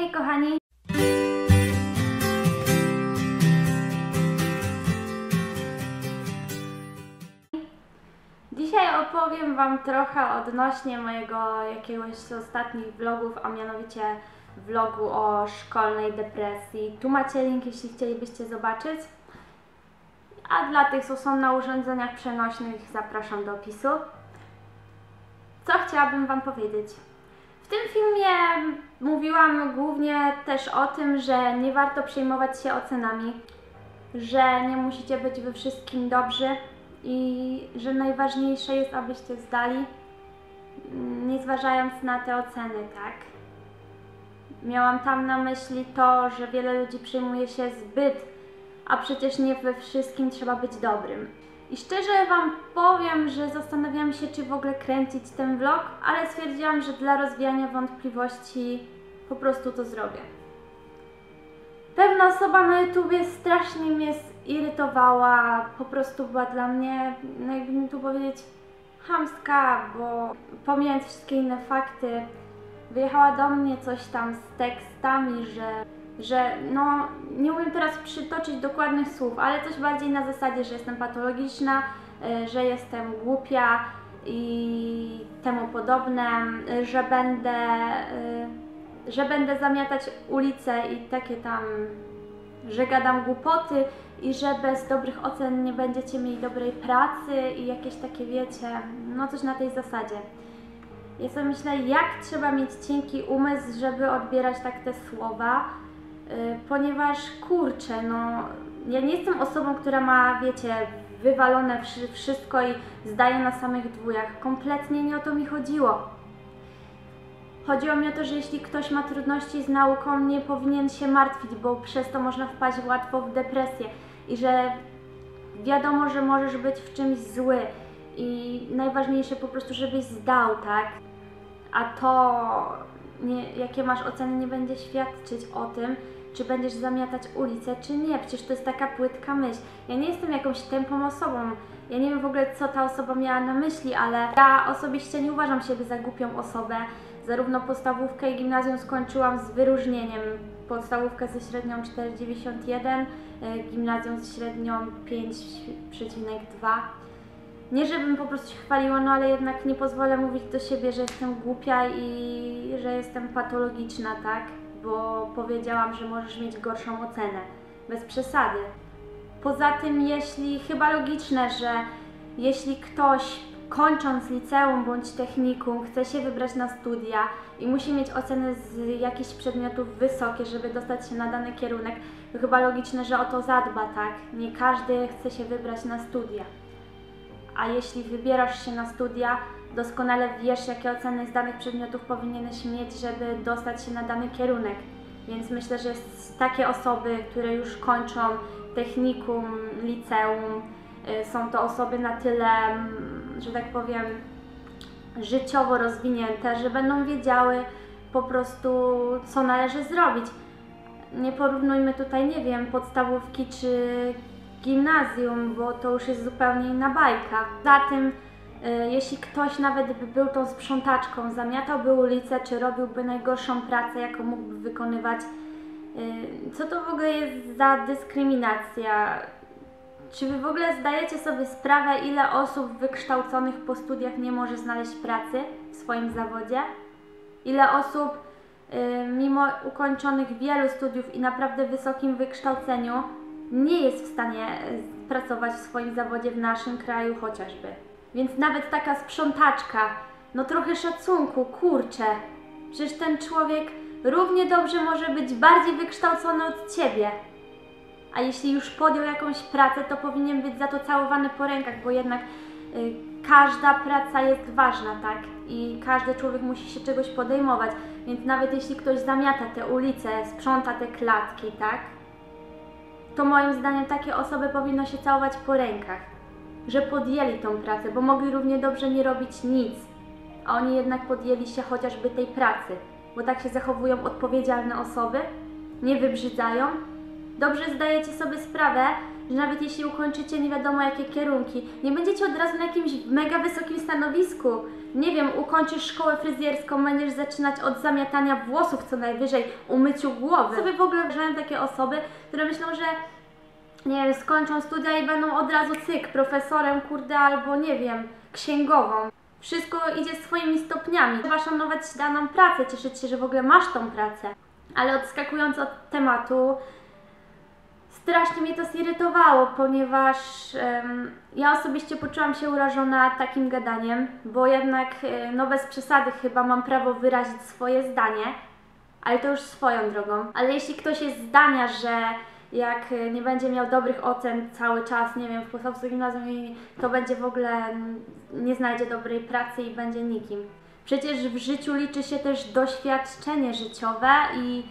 Hej kochani! Dzisiaj opowiem Wam trochę odnośnie mojego jakiegoś z ostatnich vlogów, a mianowicie vlogu o szkolnej depresji. Tu macie link, jeśli chcielibyście zobaczyć. A dla tych, co są na urządzeniach przenośnych, zapraszam do opisu. Co chciałabym Wam powiedzieć? W tym filmie mówiłam głównie też o tym, że nie warto przejmować się ocenami, że nie musicie być we wszystkim dobrzy i że najważniejsze jest, abyście zdali, nie zważając na te oceny, tak? Miałam tam na myśli to, że wiele ludzi przejmuje się zbyt, a przecież nie we wszystkim trzeba być dobrym. I szczerze Wam powiem, że zastanawiałam się, czy w ogóle kręcić ten vlog, ale stwierdziłam, że dla rozwiania wątpliwości po prostu to zrobię. Pewna osoba na YouTubie strasznie mnie zirytowała, po prostu była dla mnie, no jakby mi tu powiedzieć, chamska, bo pomijając wszystkie inne fakty, wyjechała do mnie coś tam z tekstami, że no, nie umiem teraz przytoczyć dokładnych słów, ale coś bardziej na zasadzie, że jestem patologiczna, że jestem głupia i temu podobne, że będę zamiatać ulicę i takie tam, że gadam głupoty i że bez dobrych ocen nie będziecie mieli dobrej pracy i jakieś takie, wiecie, no coś na tej zasadzie. Ja sobie myślę, jak trzeba mieć cienki umysł, żeby odbierać tak te słowa, ponieważ kurczę, no ja nie jestem osobą, która ma, wiecie, wywalone wszystko i zdaje na samych dwójach. Kompletnie nie o to mi chodziło. Chodziło mi o to, że jeśli ktoś ma trudności z nauką, nie powinien się martwić, bo przez to można wpaść łatwo w depresję i że wiadomo, że możesz być w czymś zły i najważniejsze po prostu, żebyś zdał, tak? A to, jakie masz oceny, nie będzie świadczyć o tym, czy będziesz zamiatać ulicę, czy nie. Przecież to jest taka płytka myśl. Ja nie jestem jakąś tępą osobą. Ja nie wiem w ogóle, co ta osoba miała na myśli, ale ja osobiście nie uważam siebie za głupią osobę. Zarówno podstawówkę i gimnazjum skończyłam z wyróżnieniem. Podstawówkę ze średnią 4,91, gimnazjum ze średnią 5,2. Nie żebym po prostu się chwaliła, no ale jednak nie pozwolę mówić do siebie, że jestem głupia i że jestem patologiczna, tak? Bo powiedziałam, że możesz mieć gorszą ocenę. Bez przesady. Poza tym, chyba logiczne, że jeśli ktoś kończąc liceum bądź technikum chce się wybrać na studia i musi mieć oceny z jakichś przedmiotów wysokie, żeby dostać się na dany kierunek, to chyba logiczne, że o to zadba, tak? Nie każdy chce się wybrać na studia. A jeśli wybierasz się na studia, doskonale wiesz, jakie oceny z danych przedmiotów powinieneś mieć, żeby dostać się na dany kierunek. Więc myślę, że takie osoby, które już kończą technikum, liceum, są to osoby na tyle, że tak powiem, życiowo rozwinięte, że będą wiedziały po prostu, co należy zrobić. Nie porównujmy tutaj, nie wiem, podstawówki czy gimnazjum, bo to już jest zupełnie inna bajka. Zatem jeśli ktoś nawet by był tą sprzątaczką, zamiatałby ulicę, czy robiłby najgorszą pracę, jaką mógłby wykonywać, co to w ogóle jest za dyskryminacja? Czy Wy w ogóle zdajecie sobie sprawę, ile osób wykształconych po studiach nie może znaleźć pracy w swoim zawodzie? Ile osób mimo ukończonych wielu studiów i naprawdę wysokim wykształceniu nie jest w stanie pracować w swoim zawodzie w naszym kraju chociażby. Więc nawet taka sprzątaczka, no trochę szacunku, kurczę. Przecież ten człowiek równie dobrze może być bardziej wykształcony od Ciebie. A jeśli już podjął jakąś pracę, to powinien być za to całowany po rękach, bo jednak każda praca jest ważna, tak? I każdy człowiek musi się czegoś podejmować. Więc nawet jeśli ktoś zamiata te ulice, sprząta te klatki, tak? To moim zdaniem takie osoby powinno się całować po rękach, że podjęli tą pracę, bo mogli równie dobrze nie robić nic, a oni jednak podjęli się chociażby tej pracy, bo tak się zachowują odpowiedzialne osoby, nie wybrzydzają. Dobrze zdajecie sobie sprawę, że nawet jeśli ukończycie nie wiadomo jakie kierunki, nie będziecie od razu na jakimś mega wysokim stanowisku. Nie wiem, ukończysz szkołę fryzjerską, będziesz zaczynać od zamiatania włosów co najwyżej, umyciu głowy. Sobie w ogóle wrażają takie osoby, które myślą, że nie wiem, skończą studia i będą od razu cyk, profesorem, kurde, albo nie wiem, księgową. Wszystko idzie swoimi stopniami. Trzeba szanować daną pracę, cieszyć się, że w ogóle masz tą pracę. Ale odskakując od tematu, strasznie mnie to zirytowało, ponieważ ja osobiście poczułam się urażona takim gadaniem, bo jednak, no bez przesady chyba mam prawo wyrazić swoje zdanie, ale to już swoją drogą. Ale jeśli ktoś jest zdania, że jak nie będzie miał dobrych ocen cały czas, nie wiem, w podstawówce gimnazjum, to będzie w ogóle, nie znajdzie dobrej pracy i będzie nikim. Przecież w życiu liczy się też doświadczenie życiowe i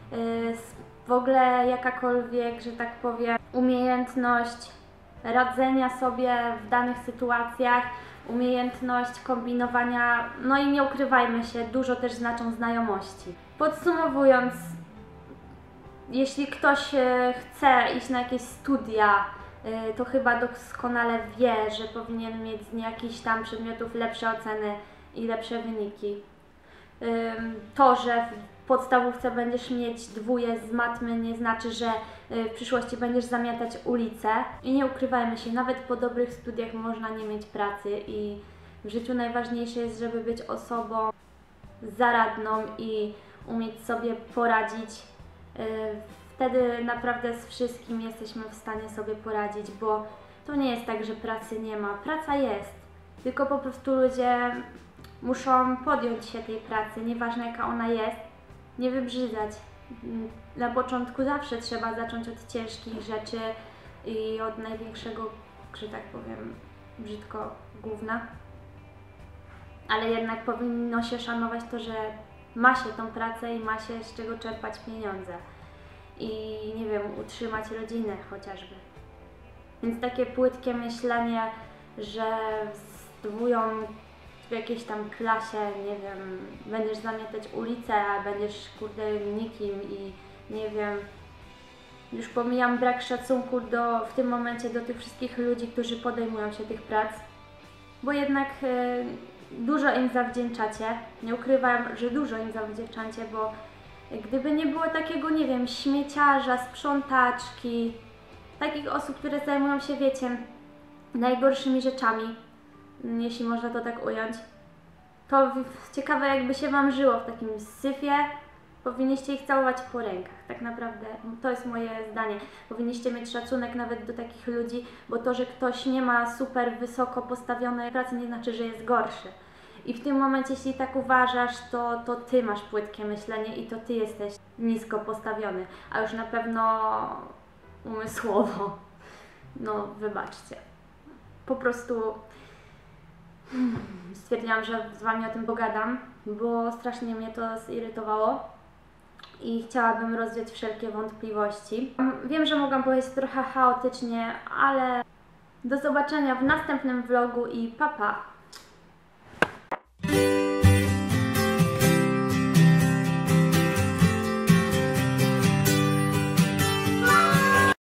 w ogóle jakakolwiek, że tak powiem, umiejętność radzenia sobie w danych sytuacjach, umiejętność kombinowania, no i nie ukrywajmy się, dużo też znaczą znajomości. Podsumowując, jeśli ktoś chce iść na jakieś studia, to chyba doskonale wie, że powinien mieć z jakichś tam przedmiotów lepsze oceny i lepsze wyniki. To, że w podstawówce będziesz mieć 2 z matmy, nie znaczy, że w przyszłości będziesz zamiatać ulicę. I nie ukrywajmy się, nawet po dobrych studiach można nie mieć pracy i w życiu najważniejsze jest, żeby być osobą zaradną i umieć sobie poradzić. Wtedy naprawdę z wszystkim jesteśmy w stanie sobie poradzić, bo to nie jest tak, że pracy nie ma. Praca jest, tylko po prostu ludzie muszą podjąć się tej pracy, nieważne jaka ona jest, nie wybrzydzać. Na początku zawsze trzeba zacząć od ciężkich rzeczy i od największego, że tak powiem, brzydko, gówna. Ale jednak powinno się szanować to, że ma się tą pracę i ma się z czego czerpać pieniądze. I nie wiem, utrzymać rodzinę chociażby. Więc takie płytkie myślenie, że zdobują w jakiejś tam klasie, nie wiem, będziesz zamiatać ulicę, a będziesz kurde nikim i nie wiem, już pomijam brak szacunku w tym momencie do tych wszystkich ludzi, którzy podejmują się tych prac, bo jednak dużo im zawdzięczacie, nie ukrywam, że dużo im zawdzięczacie, bo gdyby nie było takiego, nie wiem, śmieciarza, sprzątaczki, takich osób, które zajmują się, wiecie, najgorszymi rzeczami, jeśli można to tak ująć, to ciekawe jakby się Wam żyło w takim syfie, powinniście ich całować po rękach, tak naprawdę, to jest moje zdanie. Powinniście mieć szacunek nawet do takich ludzi, bo to, że ktoś nie ma super wysoko postawionej pracy, nie znaczy, że jest gorszy. I w tym momencie, jeśli tak uważasz, to Ty masz płytkie myślenie i to Ty jesteś nisko postawiony, a już na pewno umysłowo, no wybaczcie. Po prostu stwierdziłam, że z Wami o tym pogadam, bo strasznie mnie to zirytowało i chciałabym rozwiać wszelkie wątpliwości. Wiem, że mogłam powiedzieć trochę chaotycznie, ale do zobaczenia w następnym vlogu i pa pa!